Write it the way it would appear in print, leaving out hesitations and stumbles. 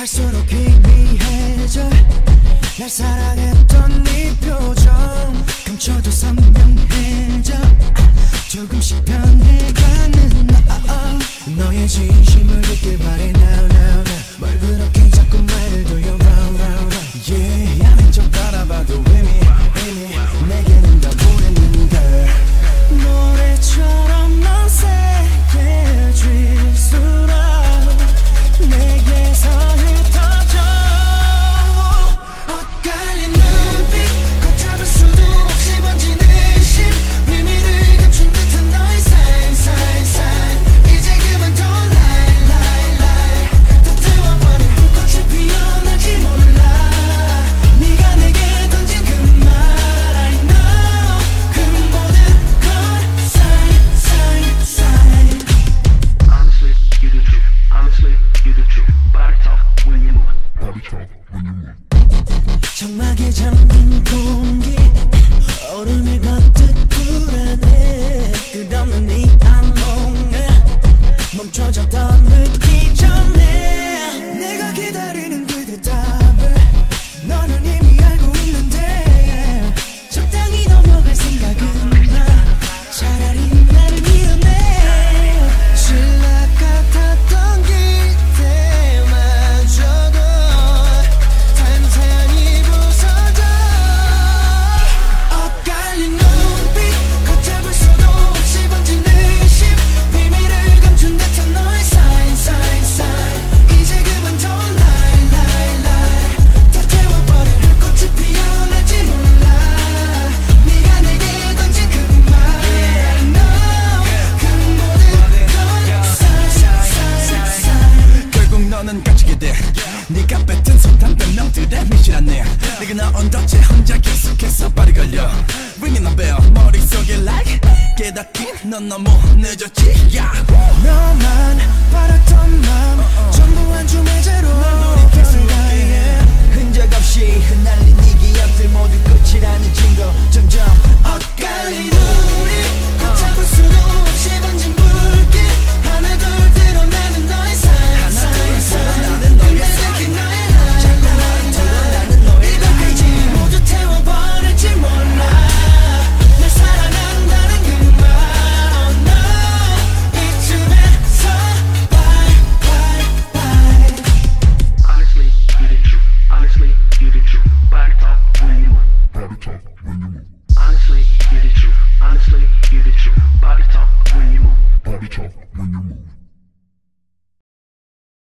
갈수록 희미해져 날 사랑했던 네 표정 감춰도 선명해져 조금씩 변해가는 너의 진심을 듣길 바래 now now now 뭘 그렇게 자꾸 말을 둬요 round round round yeah 아닌 척 따라봐도 이미 내게는 다 보이는 걸 노래처럼 넌 세게 질수록 내게서 흩어져 엇갈린 눈빛 걷잡을 수도 없이 번지는 심 비밀을 감춘 듯한 너의 sign 이제 그만 don't lie 다 태워버린 불꽃이 피어날지 몰라 네가 내게 던진 그 말 I know 그 모든 건 sign Honestly, you the truth. Honestly, you the truth. Body talk when you move. Body talk when you move. 정막에 잠긴 공기 얼음을 걷듯 불안해 끝없는 이 악몽에 멈춰졌던 느끼 전에 내가 기다리는 그 대답을 너는 이미 알고 있는데 적당히 넘어갈 생각은 마 차라리 나를 밀어내 신락 같았던 기대마저도 탄탄히 부서져 엇갈린 눈빛 걷잡을 수도 없이 번지는 심 비밀을 감춘 듯한 너의 sign 이제 그만 don't lie 다 태워버린 불꽃이 피어날지 몰라 네가 내게 던진 그 말 I know 그 모든 건 sign 결국 너는 갇히게 돼 네가 뱉은 소탄 변명들의 미실하네 내가 나온 덫에 혼자 계속해서 발이 걸려 Ringing a bell 머릿속에 like 깨닫긴 넌 너무 늦었지 yeah. 너만 바랐던 맘 전부